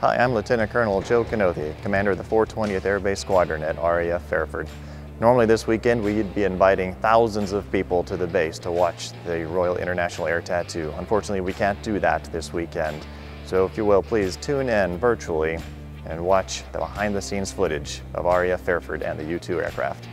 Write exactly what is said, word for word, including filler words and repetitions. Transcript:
Hi, I'm Lieutenant Colonel Joe Canothi, Commander of the four twentieth Air Base Squadron at R A F Fairford. Normally this weekend we'd be inviting thousands of people to the base to watch the Royal International Air Tattoo. Unfortunately, we can't do that this weekend. So if you will, please tune in virtually and watch the behind-the-scenes footage of R A F Fairford and the U two aircraft.